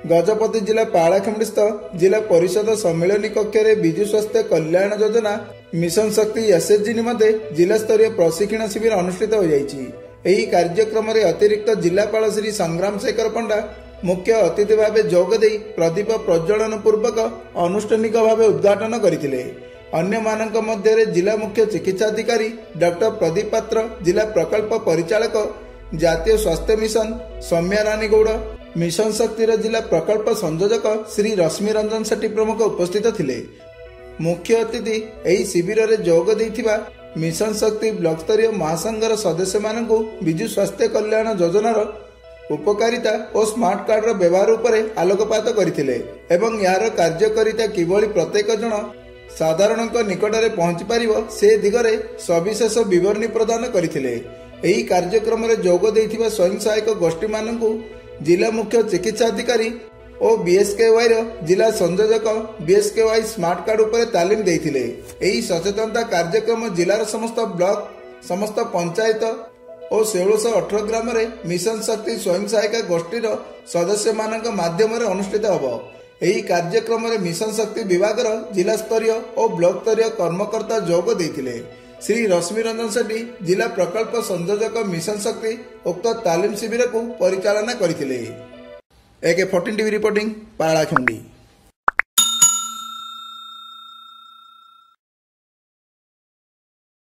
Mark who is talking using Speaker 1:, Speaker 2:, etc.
Speaker 1: गजपति जिला पालाखेमुंडी जिला परिषद सम्मेलन कक्ष विजु स्वास्थ्य कल्याण योजना मिशन शक्ति एसएचजी निमंते जिला स्तरीय प्रशिक्षण शिविर अनुष्ठित हो जायछि। एही कार्यक्रम रे अतिरिक्त जिलापाल श्री संग्राम शेखर पंडा मुख्य अतिथि भाव जोगदे प्रदीप प्रज्वलन पूर्वक अनुष्ठानिक भाव उद्घाटन करथिले। अन्य मानक मध्य जिला मुख्य चिकित्साधिकारी डॉक्टर प्रदीप पात्र, जिला प्रकल्प परिचालक जातीय स्वास्थ्य मिशन सौम्या रानी गौड़, मिशन शक्तिर जिला प्रकल्प संयोजक श्री रश्मि रंजन सेठी प्रमुख उपस्थित थिले। मुख्य अतिथि एही शिविर रे जोग देथिबा मिशन शक्ति ब्लॉक स्तरीय महासंघर सदस्य मानकु विजु स्वास्थ्य कल्याण योजनार उपकारिता और स्मार्ट कार्ड व्यवहार उपरे आलोकपात करथिले एवं यार कार्यकारिता किभली प्रत्येक जन साधारण निकटरे पहुंची पारिबो से दिगरे सविशेष विवरणी प्रदान करथिले। एही कार्यक्रम रे जोग देथिबा स्वयं सहायक गोष्ठी मानकु जिला मुख्य चिकित्साधिकारी और बीएसकेवाई जिला संयोजक बीएसकेवाई स्मार्ट कार्ड उपरे तालीम देथिले। एही सचेतनता कार्यक्रम जिलार समस्त ब्लॉक, समस्त पंचायत और 1618 ग्राम रे मिशन शक्ति स्वयं सहायक गोष्ठीर सदस्य मानक माध्यम रे अनुष्ठित हबो। एही कार्यक्रम रे मिशन शक्ति विभागर जिला स्तरीय और ब्लॉक स्तरीय कर्मकर्ता जोग देथिले। श्री रश्मि रंजन सेठी जिला प्रकल्प संयोजक मिशन शक्ति उक्त तालीम शिविर को परिचालना करथिले। AK14 TV reporting Paralakhemundi.